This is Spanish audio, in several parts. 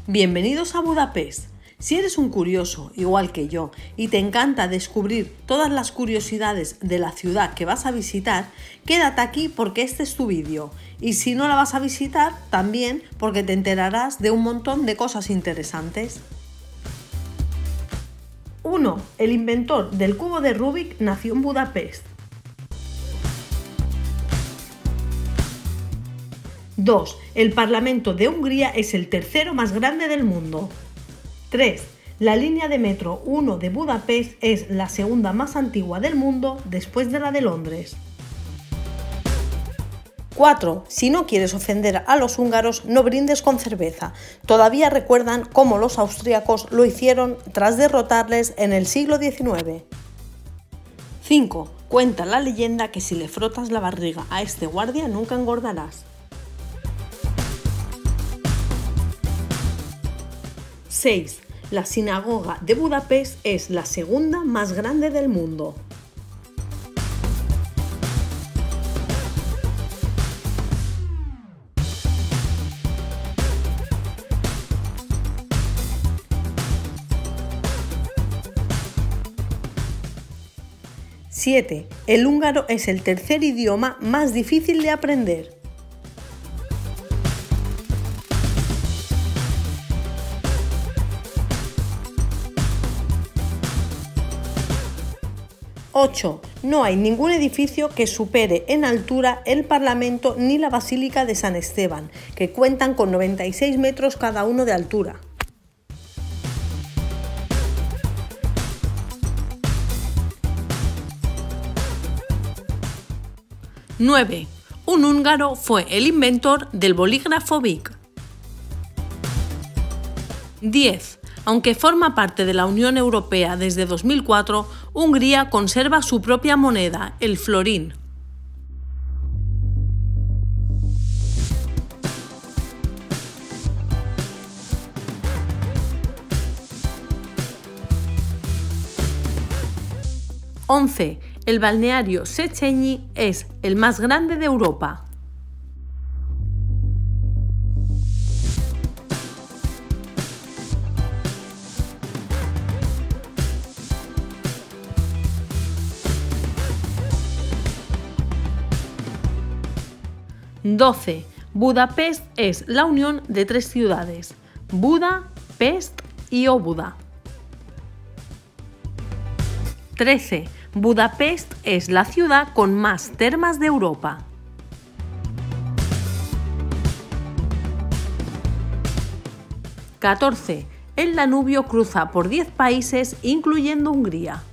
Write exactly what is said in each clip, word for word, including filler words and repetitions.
Bienvenidos a Budapest. Si eres un curioso, igual que yo, y te encanta descubrir todas las curiosidades de la ciudad que vas a visitar, quédate aquí porque este es tu vídeo. Y si no la vas a visitar, también porque te enterarás de un montón de cosas interesantes. uno. El inventor del cubo de Rubik nació en Budapest. dos. El Parlamento de Hungría es el tercero más grande del mundo. tres. La línea de metro uno de Budapest es la segunda más antigua del mundo después de la de Londres. cuatro. Si no quieres ofender a los húngaros, no brindes con cerveza. Todavía recuerdan cómo los austríacos lo hicieron tras derrotarles en el siglo diecinueve. cinco. Cuenta la leyenda que si le frotas la barriga a este guardia nunca engordarás. seis. La sinagoga de Budapest es la segunda más grande del mundo. siete. El húngaro es el tercer idioma más difícil de aprender. ocho. No hay ningún edificio que supere en altura el Parlamento ni la Basílica de San Esteban, que cuentan con noventa y seis metros cada uno de altura. nueve. Un húngaro fue el inventor del bolígrafo Bic. diez. Aunque forma parte de la Unión Europea desde dos mil cuatro, Hungría conserva su propia moneda, el florín. once. El balneario Széchenyi es el más grande de Europa. doce. Budapest es la unión de tres ciudades, Buda, Pest y Óbuda. trece. Budapest es la ciudad con más termas de Europa. catorce. El Danubio cruza por diez países, incluyendo Hungría.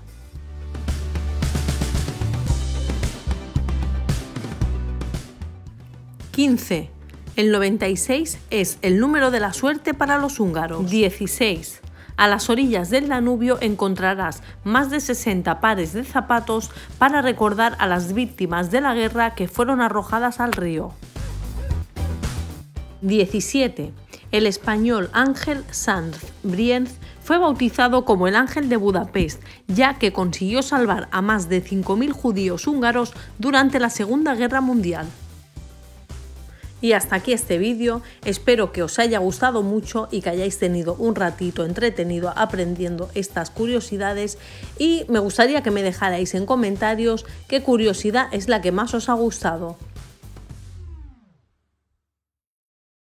quince. El noventa y seis es el número de la suerte para los húngaros. dieciséis. A las orillas del Danubio encontrarás más de sesenta pares de zapatos para recordar a las víctimas de la guerra que fueron arrojadas al río. diecisiete. El español Ángel Sanz Brienz fue bautizado como el Ángel de Budapest, ya que consiguió salvar a más de cinco mil judíos húngaros durante la Segunda Guerra Mundial. Y hasta aquí este vídeo, espero que os haya gustado mucho y que hayáis tenido un ratito entretenido aprendiendo estas curiosidades, y me gustaría que me dejarais en comentarios qué curiosidad es la que más os ha gustado.